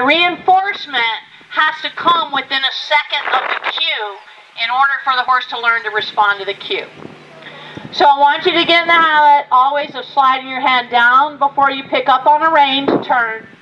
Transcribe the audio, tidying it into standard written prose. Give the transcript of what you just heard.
reinforcement has to come within a second of the cue in order for the horse to learn to respond to the cue. So I want you to get in the habit always of sliding your hand down before you pick up on a rein to turn.